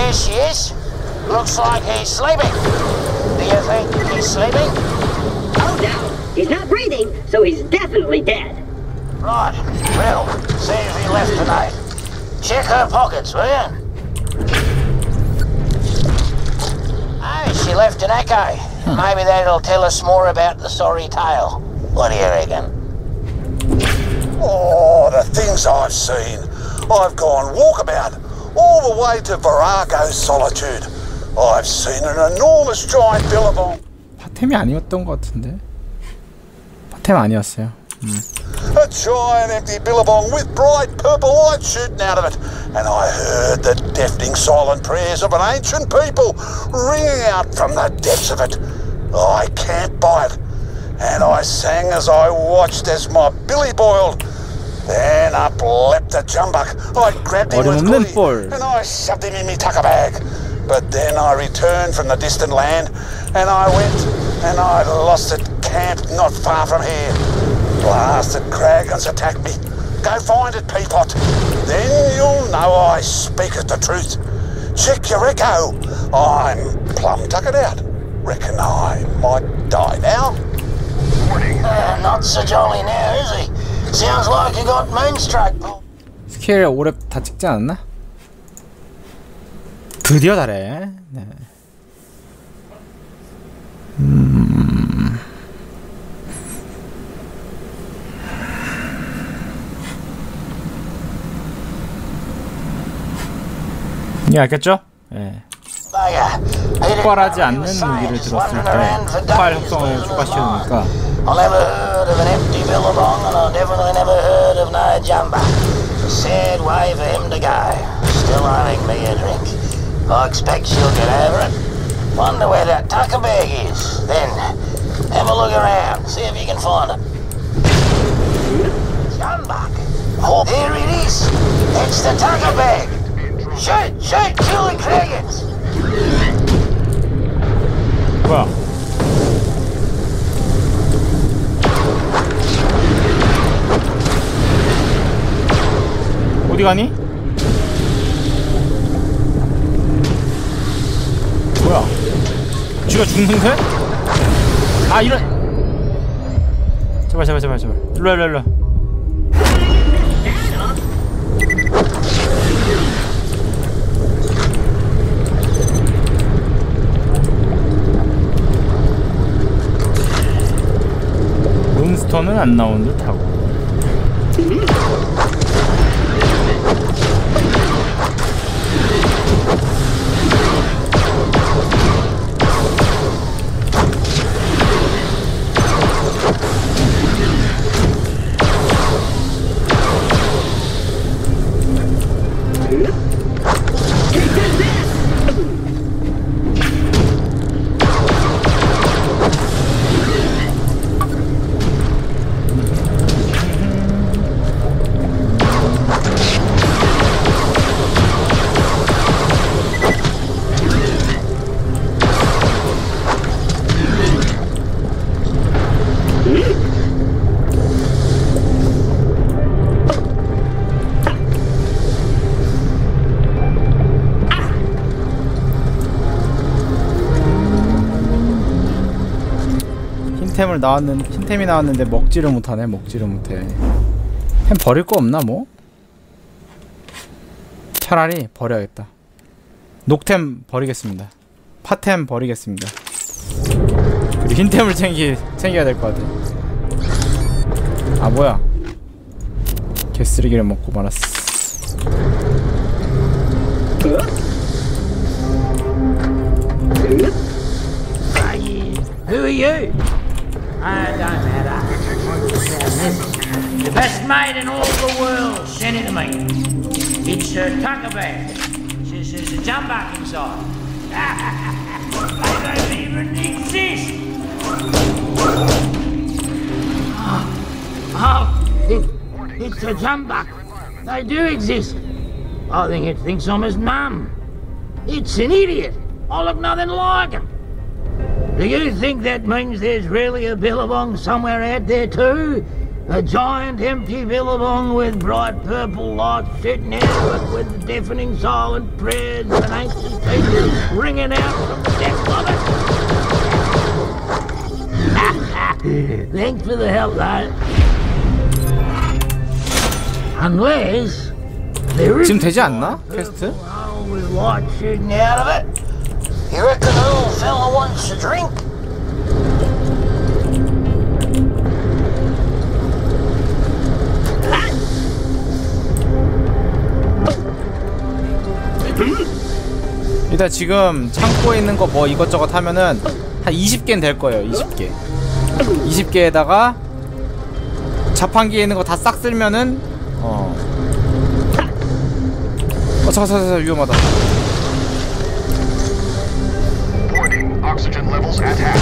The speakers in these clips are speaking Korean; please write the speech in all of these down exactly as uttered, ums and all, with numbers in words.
There she is. Looks like he's sleeping. Do you think he's sleeping? Oh no, he's not breathing, so he's definitely dead. Right. Well, see if he left tonight. Check her pockets, will you? Oh, she left an echo. Huh. Maybe that'll tell us more about the sorry tale. What do you reckon? Oh, the things I've seen. I've gone walkabout all the way to Virago's solitude. I've seen an enormous giant billabong. 파템이 아니었던 것 같은데. 파템 아니었어요. 음. A giant empty billabong with bright purple light shooting out of it. And I heard the deafening silent prayers of an ancient people ringing out from the depths of it. I camped by it, and I sang as I watched as my billy boiled. Then up leapt the jumbuck. I grabbed him with glee, and I shoved him in me tucker bag. But then I returned from the distant land, and I went and I lost it camped not far from here. Blasted dragons attacked me. Go find it, Peapot. Then you'll know I speaketh the truth. Check your echo. I'm plumb tuckered out. Reckon I might die now. Uh, not so jolly now, is he? Sounds like you got moonstruck. 스케일 오래 다 찍지 않았나? 드디어 잘해. 네. 음. 예, 알겠죠? 예. 폭발하지 않는 무기를 들었을 때 폭발 협성을 추가시켜주니까. I never heard of an empty billabong, and I definitely never heard of no jumper. Sad way for him to go. Still owing me a drink. I expect she'll get over it. Wonder where that tucker bag is. Then have a look around, see if you can find it. Jumbuck. Oh, there it is. It's the tucker bag. Shoot, shoot, kill the dragons. 뭐야? 어디 가니? 뭐야? 쥐가 죽는데? 아 이런! 제발 제발 제발 제발 일로와 일로와 일로와. 몬스터는 안 나온 듯하고. 흰템을 나왔는 흰템이 나왔는데 먹지를 못하네. 먹지를 못해. 템 버릴 거 없나 뭐? 차라리 버려야겠다. 녹템 버리겠습니다. 파템 버리겠습니다. 그리고 흰템을 챙기 챙겨야 될 것 같아. 아 뭐야? 개쓰레기를 먹고 말았어. Who are you? I don't matter. The best maid in all the world sent it to me. It's a tucker bag. There's, there's a jumbuck inside. They don't even exist. Oh, oh it, it's a jumbuck. They do exist. I think it thinks I'm his mum. It's an idiot. I look nothing like him. Do you think that means there's really a billabong somewhere out there too? A giant empty billabong with bright purple lights sitting out of it with the deafening silent prayers of an ancient people ringing out from the depths of it. Thanks for the help, though. Unless there is 지금 되지 않나? 퀘스트? a hole with light shooting out of it. You reckon the little fella wants a drink? 일단 지금 창고에 있는 거 뭐 이것저것 하면은 한 이십 개는 될 거예요. 이십 개. 이십 개에다가 자판기에 있는 거 다 싹 쓸면은 어. 어, 잠깐, 잠깐, 잠깐, 위험하다. Warning, oxygen levels at half.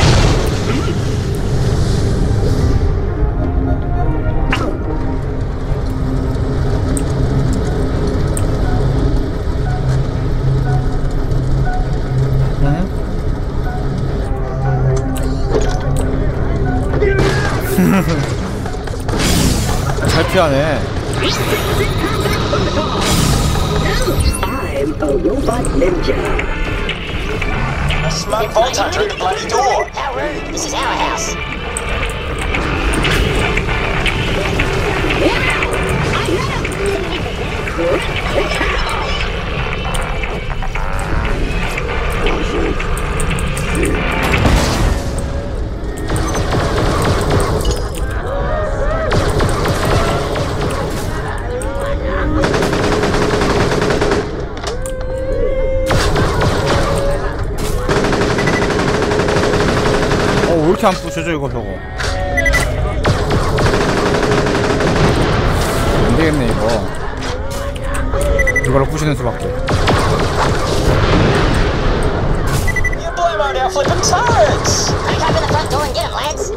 잘 피하네. I'm a robot ninja. A smoke vault hunter at the bloody door. How rude. This is our house. 왜 이렇게 안 부셔져 이거 저거. 안되겠네 이거. 이걸로 부시는 수밖에. You blow-moed our flippin' turrets! Crack open the front door and get him, lads.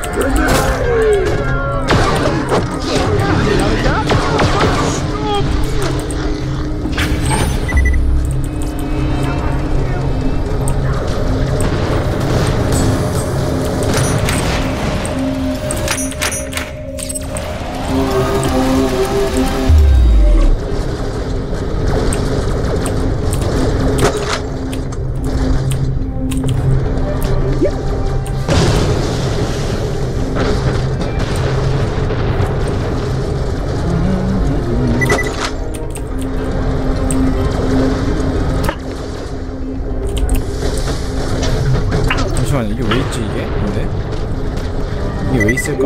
잠시만 이게 왜 있지 이게? 근데 이게 왜 있을까?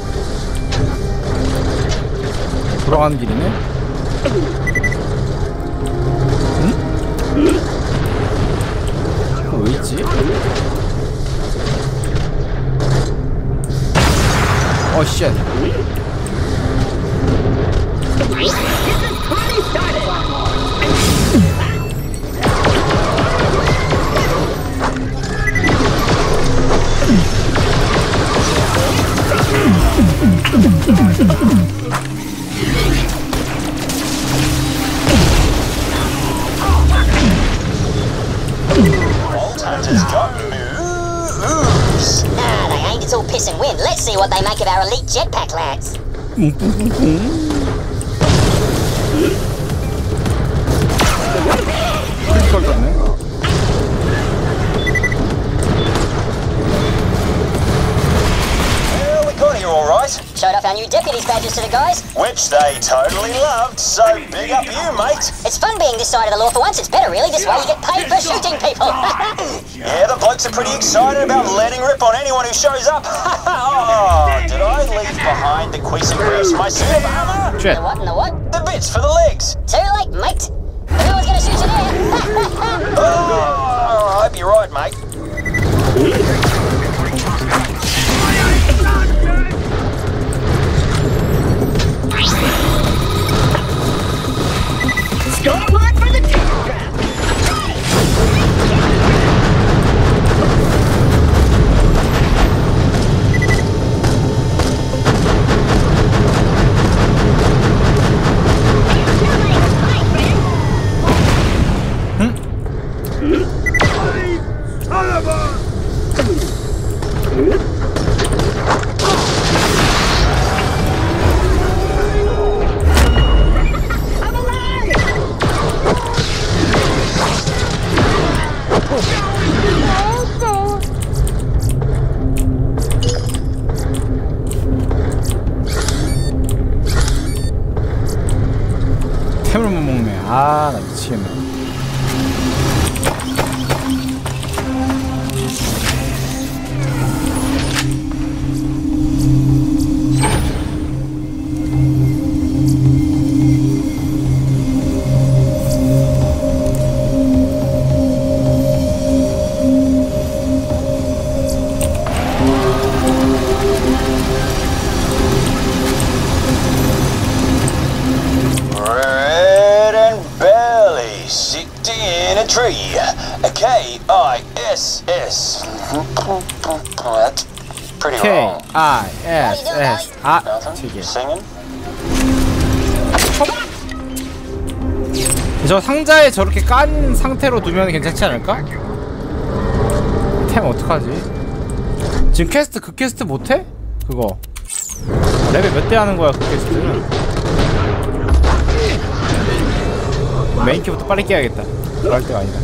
돌아가는 길이네? 응? 이거 왜 있지? 어 쉣. Vault hunter's got moves. Nah, they ain't. It's all piss and wind. Let's see what they make of our elite jetpack lads. 크리티컬 떴네. Well, we got here all right. Showed off our new deputies badges to the guys. Which they totally loved, so big up you, mate. It's fun being this side of the law for once. It's better, really. This way you get paid for shooting people. Yeah, the blokes are pretty excited about letting rip on anyone who shows up. Oh, did I leave behind the quiescent grease my suit of armor? 쉣. The what and the what? The bits for the legs. Too late, mate. No one's gonna shoot you there. Oh, I hope you're right, mate. Score one for the team trap. 아, 나 미치겠네. Tree. K I S S. That's pretty K wrong. I S S. 아, 되게. Singing? 저 상자에 저렇게 깐 상태로 두면 괜찮지 않을까? 템 어떡하지? 지금 퀘스트 그 퀘스트 못해? 그거 레벨 몇 대 하는 거야 그 퀘스트는? 메인 큐부터 빨리 깨야겠다. 그럴 때가 아니다.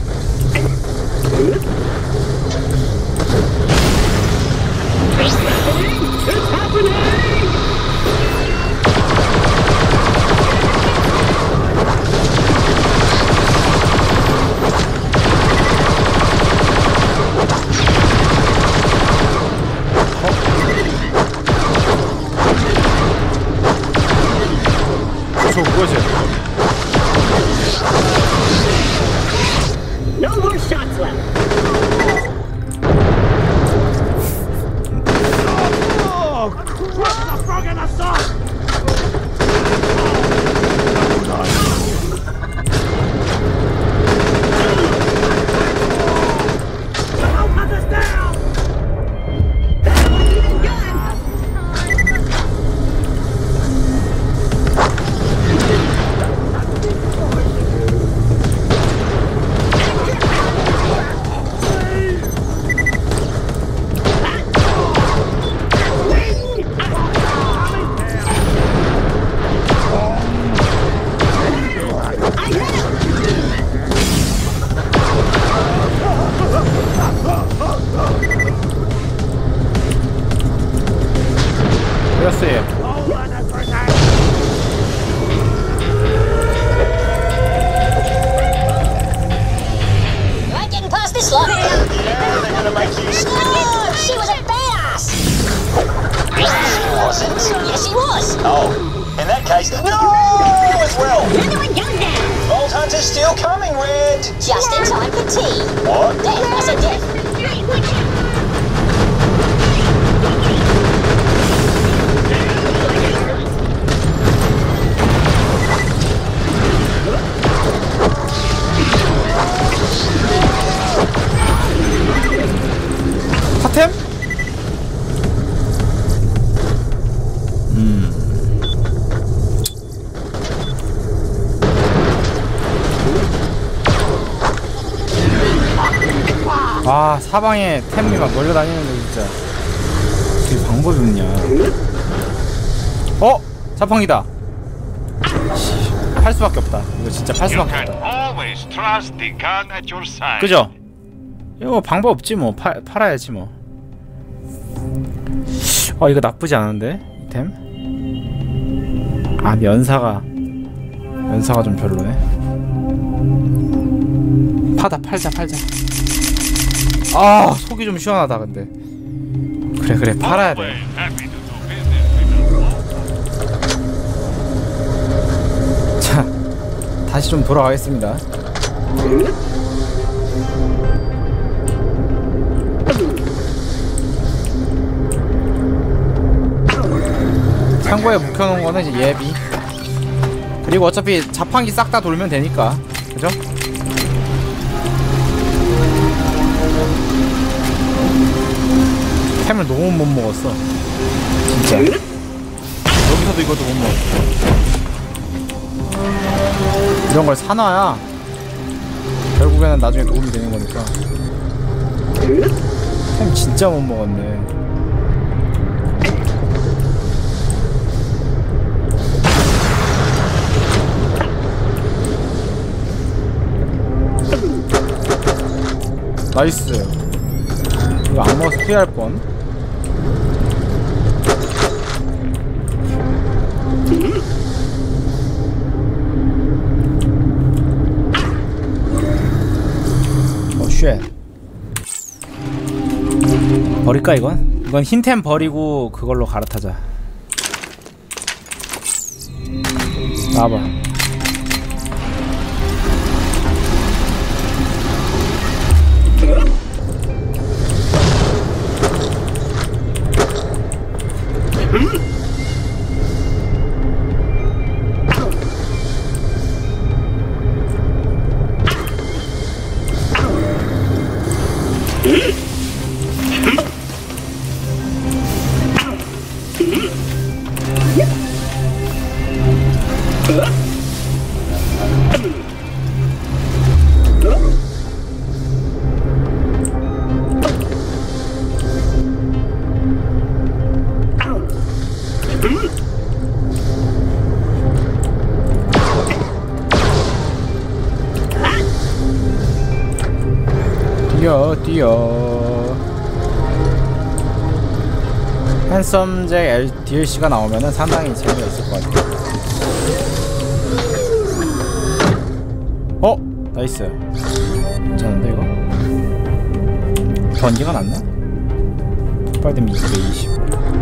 어? 저 뭐지? No more shots left. Just in time for tea. What? Death, I said death. 파템? 음. 아, 사방에 템이 막 몰려다니는데 진짜 어떻게 방법이 없냐. 어? 자판기다. 팔 수밖에 없다. 이거 진짜 팔 수밖에 없다. 그죠? 이거 방법 없지 뭐. 팔, 팔아야지 뭐. 어, 이거 나쁘지 않은데? 이 템? 아, 면사가 면사가 좀 별로네. 파다, 팔자, 팔자. 아, 속이 좀 시원하다. 근데 그래 그래 팔아야 돼. 자, 다시 좀 돌아가겠습니다. 창고에 묵혀놓은 거는 이제 예비. 그리고 어차피 자판기 싹 다 돌면 되니까, 그죠? 템을 너무 못 먹었어 진짜. 여기서도 이것도 못 먹었어. 이런 걸 사놔야 결국에는 나중에 도움이 되는 거니까. 템 진짜 못 먹었네. 나이스. 이거 안 먹어서 피할 뻔. 버릴까 이건? 이건 흰템 버리고 그걸로 갈아타자. 나와봐. 뛰어 뛰어. 핸섬 잭 디엘씨가 나오면은 상당히 재미가 있을 것 같아. 어? 나이스. 괜찮은데 이거? 전기가 났나? 빨리 이백이십.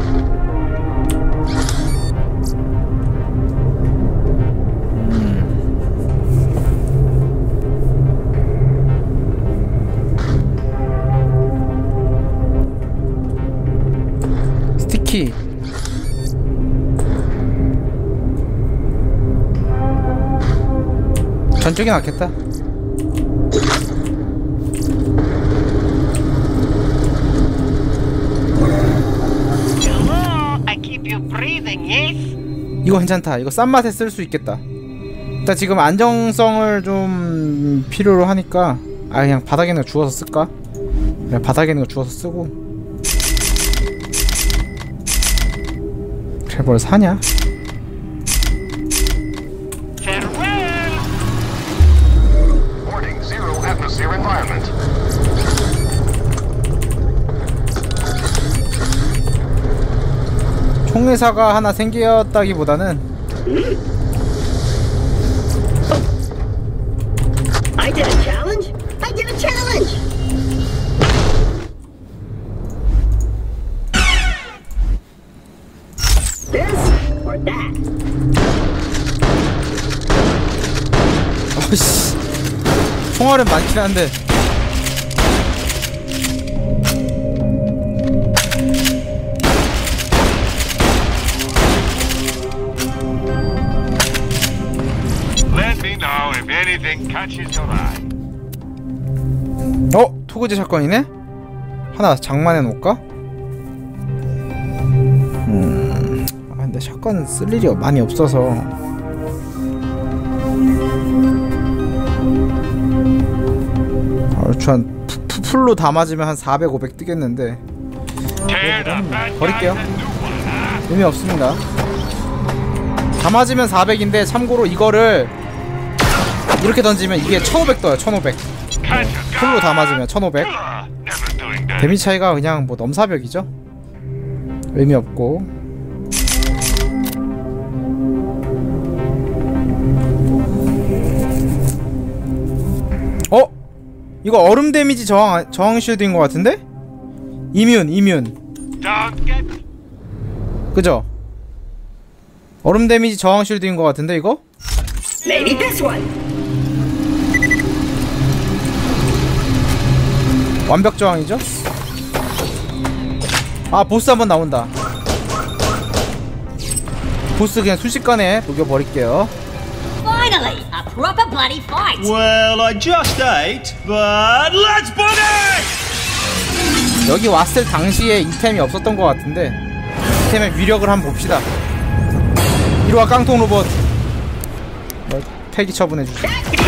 스티키. 전쪽이 낫겠다. 이거 괜찮다. 이거 싼 맛에 쓸 수 있겠다. 일단 지금 안정성을 좀 필요로 하니까 아 그냥 바닥에 있는 거 주워서 쓸까? 그냥 바닥에 있는 거 주워서 쓰고. 그래 뭘 사냐? Warning, zero atmosphere environment. 총회사가 하나 생겼다기보다는 I did a challenge. I did a challenge. This or that. 어씨 총알은 많긴 한데 Let me know if anything catches your eye. 어? 토그제 샷건이네? 하나 장만해 놓을까? 음... 아 근데 샷건은 쓸 일이 많이 없어서 얼추 한 푸, 푸, 풀로 다 맞으면 한 사백, 오백 뜨겠는데 버릴게요. 의미 없습니다. 다 맞으면 사백인데 참고로 이거를 이렇게 던지면 이게 천오백 떠요. 천오백. 풀로 다 맞으면 천오백. 데미지 차이가 그냥 뭐 넘사벽이죠. 의미 없고. 어? 이거 얼음 데미지 저항 저항 쉴드인 것 같은데? 이뮨 이뮨. 그죠? 얼음 데미지 저항 쉴드인 것 같은데 이거? Maybe this one. 완벽 저항이죠? 아 보스 한번 나온다. 보스 그냥 순식간에 녹여버릴게요. Finally, a proper bloody fight. Well, I just ate, but let's boogie! 여기 왔을 당시에 이템이 없었던 것 같은데 이템의 위력을 한번 봅시다. 이리와 깡통 로봇. 뭐, 폐기 처분해주세요.